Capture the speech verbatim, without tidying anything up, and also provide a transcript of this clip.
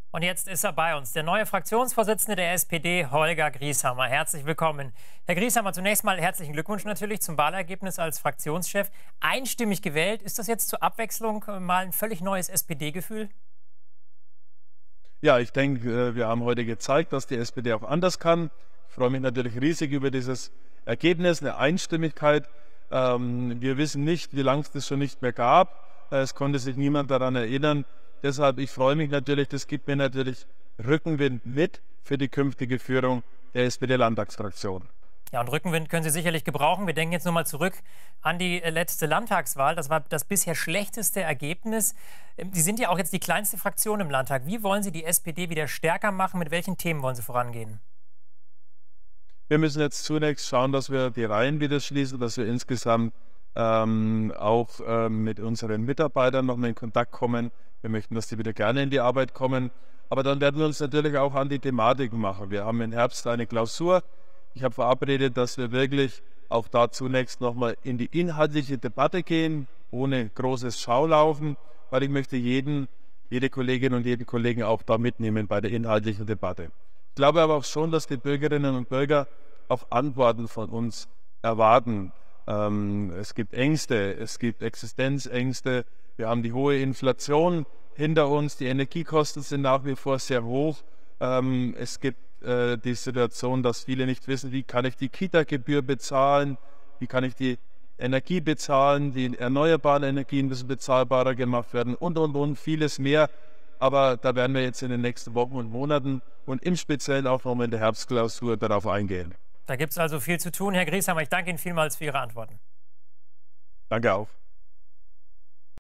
Und jetzt ist er bei uns, der neue Fraktionsvorsitzende der S P D, Holger Grieshammer. Herzlich willkommen. Herr Grieshammer, zunächst mal herzlichen Glückwunsch natürlich zum Wahlergebnis als Fraktionschef. Einstimmig gewählt. Ist das jetzt zur Abwechslung mal ein völlig neues S P D-Gefühl? Ja, ich denke, wir haben heute gezeigt, dass die S P D auch anders kann. Ich freue mich natürlich riesig über dieses Ergebnis, eine Einstimmigkeit. Ähm, wir wissen nicht, wie lange es das schon nicht mehr gab. Es konnte sich niemand daran erinnern. Deshalb, ich freue mich natürlich, das gibt mir natürlich Rückenwind mit für die künftige Führung der S P D-Landtagsfraktion. Ja, und Rückenwind können Sie sicherlich gebrauchen. Wir denken jetzt nur mal zurück an die letzte Landtagswahl. Das war das bisher schlechteste Ergebnis. Sie sind ja auch jetzt die kleinste Fraktion im Landtag. Wie wollen Sie die S P D wieder stärker machen? Mit welchen Themen wollen Sie vorangehen? Wir müssen jetzt zunächst schauen, dass wir die Reihen wieder schließen, dass wir insgesamt ähm, auch ähm, mit unseren Mitarbeitern noch mal in Kontakt kommen. Wir möchten, dass die wieder gerne in die Arbeit kommen. Aber dann werden wir uns natürlich auch an die Thematiken machen. Wir haben im Herbst eine Klausur. Ich habe verabredet, dass wir wirklich auch da zunächst noch mal in die inhaltliche Debatte gehen, ohne großes Schaulaufen, weil ich möchte jeden, jede Kollegin und jeden Kollegen auch da mitnehmen bei der inhaltlichen Debatte. Ich glaube aber auch schon, dass die Bürgerinnen und Bürger auch Antworten von uns erwarten. Ähm, es gibt Ängste, es gibt Existenzängste. Wir haben die hohe Inflation hinter uns, die Energiekosten sind nach wie vor sehr hoch. Ähm, es gibt äh, die Situation, dass viele nicht wissen, wie kann ich die Kita-Gebühr bezahlen, wie kann ich die Energie bezahlen, die erneuerbaren Energien müssen bezahlbarer gemacht werden und, und, und, vieles mehr. Aber da werden wir jetzt in den nächsten Wochen und Monaten und im Speziellen auch noch in der Herbstklausur darauf eingehen. Da gibt es also viel zu tun. Herr Grieshammer, ich danke Ihnen vielmals für Ihre Antworten. Danke auch.